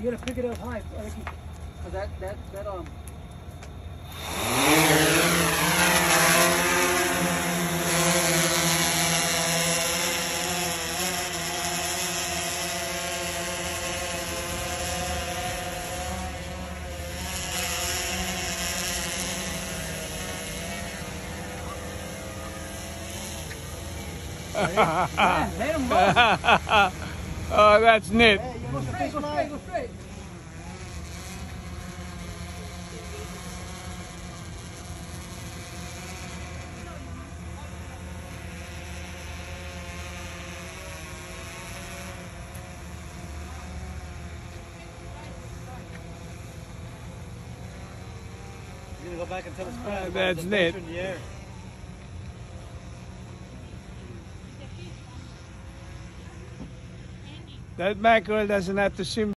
You gotta pick it up high. Cause that let him go. Oh, that's neat. Hey, you go straight, go straight, go straight. You're gonna go back and tell us That's neat. in the air. That mackerel doesn't have to swim